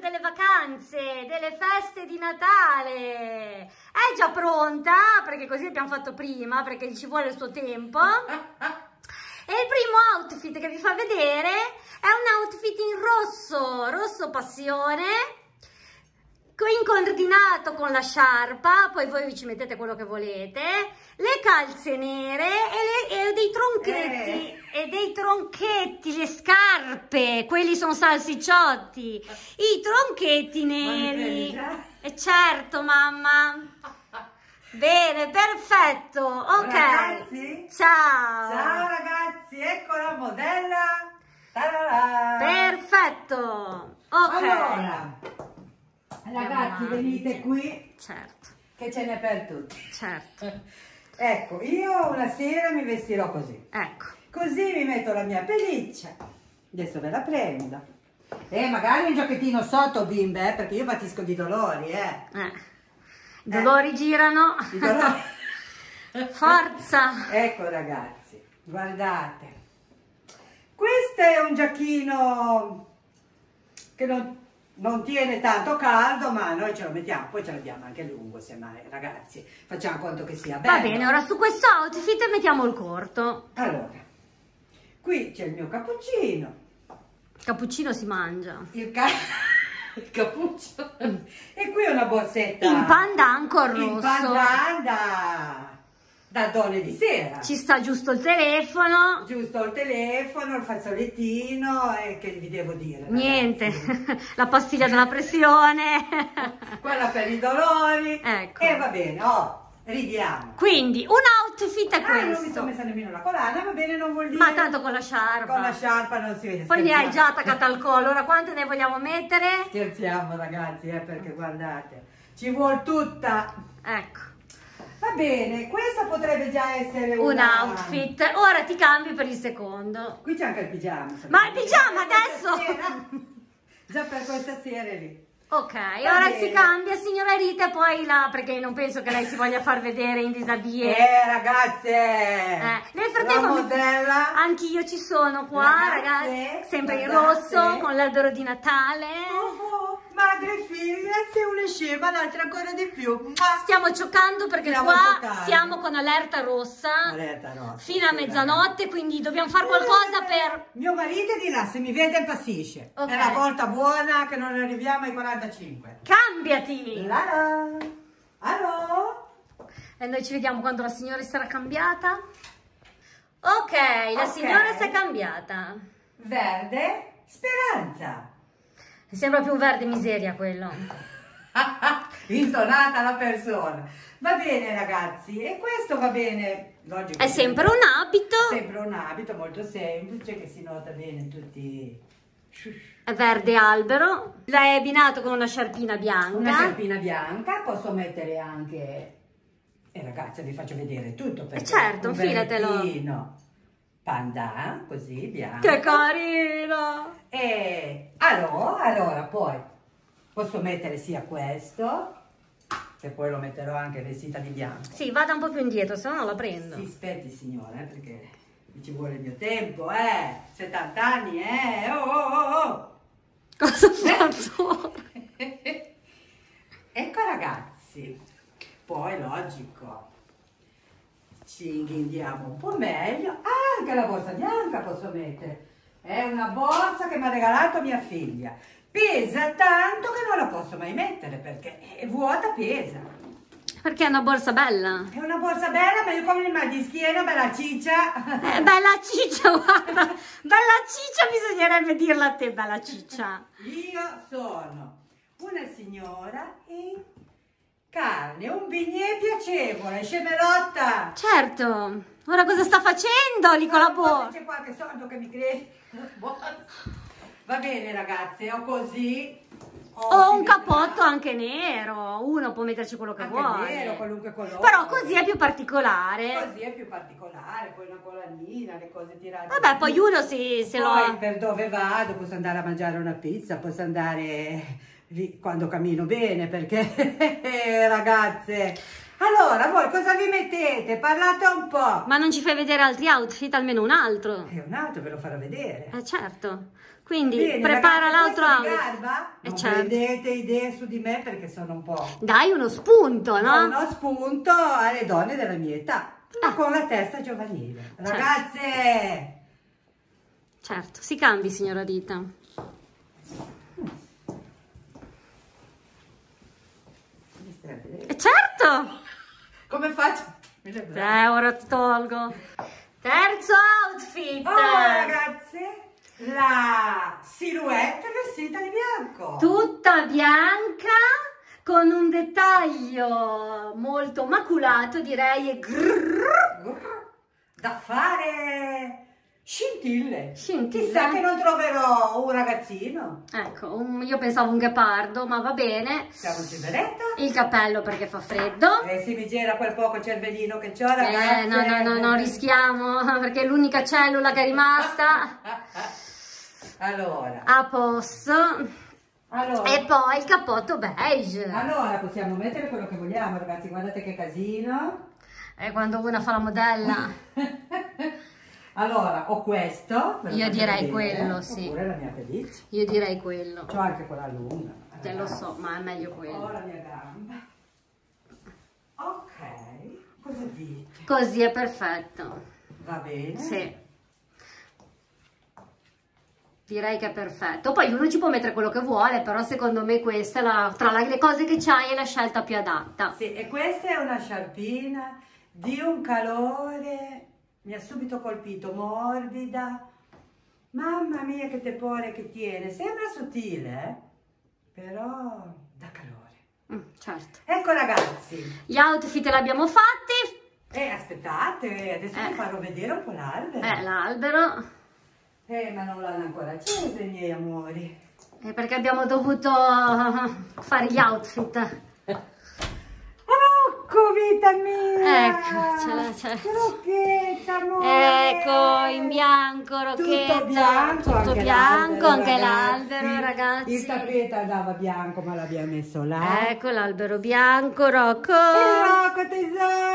delle vacanze, delle feste di Natale. È già pronta, perché così abbiamo fatto prima, perché ci vuole il suo tempo. E il primo outfit che vi fa vedere è un outfit in rosso, rosso passione, incordinato con la sciarpa, poi voi ci mettete quello che volete, le calze nere e dei tronchetti, le scarpe, quelli sono salsicciotti, i tronchetti neri. E certo, mamma. Bene, perfetto, ok. Ragazzi, ciao. Ciao ragazzi, ecco la modella. Ta-da-da. Perfetto, ok. Allora, ragazzi, venite qui, Certo, che ce n'è per tutti. certo. Ecco, io una sera mi vestirò così. Ecco. Così mi metto la mia pelliccia. Adesso ve la prendo. E magari un giacchettino sotto, bimbe, perché io patisco di dolori, I dolori girano. I dolori. Forza. Ecco ragazzi, guardate. Questo è un giacchino che non tiene tanto caldo, ma noi ce lo mettiamo, poi ce l'abbiamo anche lungo, semmai, ragazzi. Facciamo conto che sia bello. Va bene, ora su questo outfit mettiamo il corto. Allora, qui c'è il mio cappuccino. Cappuccino si mangia. Il cappuccio. E qui una borsetta. In pandan col rosso. In pandan da donne di sera. Ci sta giusto il telefono. Giusto il telefono, il fazzolettino e che vi devo dire? Niente, ragazzi? la pastiglia della pressione. Quella per i dolori. Ecco. E va bene, ridiamo. Quindi un outfit è Non mi questo. sono messa nemmeno la collana, va bene, non vuol dire. Ma tanto con la sciarpa. Con la sciarpa non si vede. Poi ne hai scherziamo. già attaccata al collo. Ora quante ne vogliamo mettere? Scherziamo ragazzi, perché guardate, ci vuol tutta. Ecco. Va bene, questo potrebbe già essere Un outfit. Ora ti cambi per il secondo. Qui c'è anche il pigiama. Ma il pigiama Già per adesso? questa sera. Già per questa sera lì. Ok, Va ora bene. si cambia, signora Rita, e poi perché non penso che lei si voglia far vedere in disabile. Ragazze! Nel frattempo, la modella. anch'io ci sono qua, ragazzi, sempre in rosso, con l'albero di Natale. Madre e figlia, se una scema, l'altra ancora di più. Stiamo giocando perché Stiamo qua giocando. siamo con allerta rossa, Allerta rossa, fino a sì, mezzanotte, quindi dobbiamo fare qualcosa per... Mio marito è di là, se mi vede impazzisce. Ok. È la volta buona che non arriviamo ai 45. Cambiati! Allo? E noi ci vediamo quando la signora sarà cambiata. Ok, la signora si è cambiata. Verde, speranza. Sembra più un verde miseria quello. Intonata la persona. Va bene ragazzi, e questo va bene. Logico, È sempre un abito. sempre un abito molto semplice che si nota bene in tutti. È verde albero. L'hai abbinato con una sciarpina bianca. Una sciarpina bianca, posso mettere anche. Ragazzi, vi faccio vedere tutto perché certo, un infilatelo. berrettino pandan, così bianco. Che carino! E allora poi posso mettere sia questo, che poi lo metterò anche vestita di bianco. Sì, vada un po' più indietro, se no non la prendo. Si aspetti signora, perché ci vuole il mio tempo, 70 anni, oh. Cosa faccio? Ecco ragazzi, poi logico, ci inghindiamo un po' meglio, anche la borsa bianca posso mettere, è una borsa che mi ha regalato mia figlia, pesa tanto che non la posso mai mettere perché è vuota, pesa. Perché è una borsa bella. È una borsa bella, ma io come il mal di schiena, bella ciccia. Bella ciccia, guarda. Bella ciccia, bisognerebbe dirla a te, bella ciccia. Io sono una signora in carne, un bignè piacevole, scemerotta. Certo. Ora cosa sta facendo lì con la borsa? C'è qualche soldo che mi credi? Va bene ragazze, ho così. O un cappotto anche nero, uno può metterci quello che anche vuole. nero, qualunque colore. Però così è più particolare. Così è più particolare, poi una colanina, le cose tirate. Vabbè, poi uno se Poi lo... per dove vado posso andare a mangiare una pizza, posso andare quando cammino bene, perché ragazze. Allora, voi cosa vi mettete? Parlate un po'. Ma non ci fai vedere altri outfit? Almeno un altro. E un altro ve lo farò vedere. Certo. Quindi Bene, prepara ragazzi, l'altro questo vi outfit. garba? Non Certo. prendete idee su di me perché sono un po'... Dai uno spunto, no? Uno spunto alle donne della mia età, ma con la testa giovanile. Certo. Ragazze! Certo, si cambi, signora Rita. Certo! Come faccio? Ora ti tolgo. Terzo outfit. Oh, ragazze, la silhouette vestita di bianco. Tutta bianca con un dettaglio molto maculato, direi, e Da fare scintille. Scintille. Chissà che non troverò un ragazzino. Ecco, io pensavo un ghepardo, ma va bene. Siamo un ciberetto. Il cappello perché fa freddo. E se mi gira quel poco cervellino che c'ho, ragazze. No, rischiamo, perché è l'unica cellula che è rimasta. Allora. A posto. Allora. E poi il cappotto beige. Allora, possiamo mettere quello che vogliamo, ragazzi, guardate che casino. E quando una fa la modella. Allora, ho questo. ve lo Io faccio direi vedere, quello, sì. Oppure la mia pelliccia. Io direi quello. C'ho anche quella lunga. Te lo so, ma è meglio quello. Ho la mia gamba. Ok, cosa dite? Così è perfetto. Va bene? Sì. Direi che è perfetto. Poi uno ci può mettere quello che vuole, però secondo me questa, tra le cose che c'hai, è la scelta più adatta. Sì, e questa è una sciarpina di un calore, mi ha subito colpito, morbida. Mamma mia che tepore che tiene, sembra sottile, però dà calore. Certo. Ecco ragazzi. Gli outfit l'abbiamo fatti. Aspettate, adesso vi farò vedere un po' l'albero. L'albero. Ma non l'hanno ancora acceso i miei amori. Perché abbiamo dovuto fare gli outfit. Rocco, vita mia! Ecco, c'è. Rocchetta, amore! Ecco, in bianco, Rocchetta. Tutto bianco, tutto bianco, anche l'albero, ragazzi. Il tappeto andava bianco, ma l'abbiamo messo là. Ecco l'albero bianco, Rocco. Rocco, tesoro!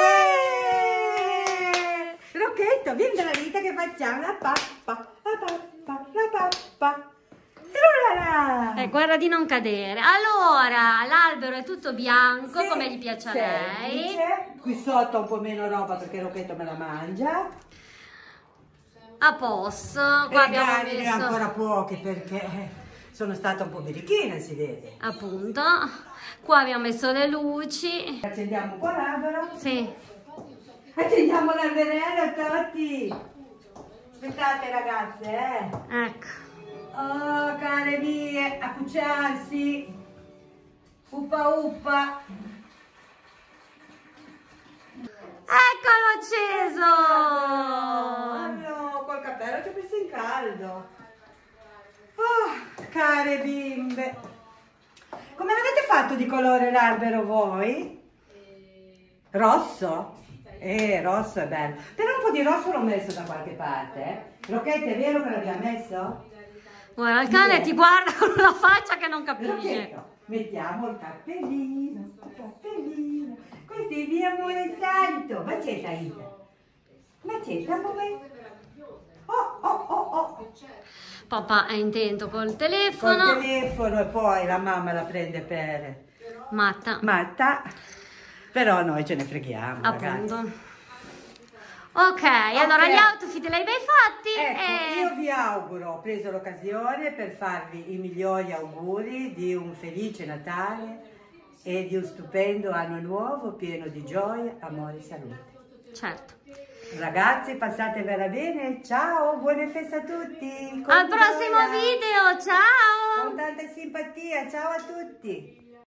Rocchetto, vieni dalla vita che facciamo la pappa, la pappa. Trulala! Guarda di non cadere. Allora, l'albero è tutto bianco, Sì, come gli piace a lei. semplice. Qui sotto un po' meno roba perché Rocchetto me la mangia. A posto. Qua abbiamo Magari ne ho messo, ancora pochi perché sono stata un po' birichina, si vede. appunto, qua abbiamo messo le luci. Accendiamo un po' l'albero. Sì. Accendiamo l'alberello, Totti. Aspettate ragazze, Ecco. Oh, care mie, a cucciarsi. Uppa uppa. Eccolo acceso. Oh no, col cappello ci ho messo in caldo. Oh, care bimbe. Come l'avete fatto di colore l'albero voi? Rosso? Rosso è bello. Però un po' di rosso l'ho messo da qualche parte. Rocchetta, è vero che l'abbiamo messo? Guarda, il cane ti guarda con una faccia che non capisce. Rocchetto, mettiamo il cappellino, il cappellino. Questo è il mio amore santo. Maceta, Ida. Maceta, amore. Oh. Papà è intento col Col telefono. telefono e poi la mamma la prende per Matta. Però noi ce ne freghiamo, Appunto. ragazzi. Ok, allora gli outfit li hai ben fatti. Ecco, io vi auguro, ho preso l'occasione per farvi i migliori auguri di un felice Natale e di un stupendo anno nuovo pieno di gioia, amore e salute. Certo. Ragazzi, passatevela bene, ciao, buone feste a tutti. Al prossimo video, ciao! Con tanta simpatia, ciao a tutti.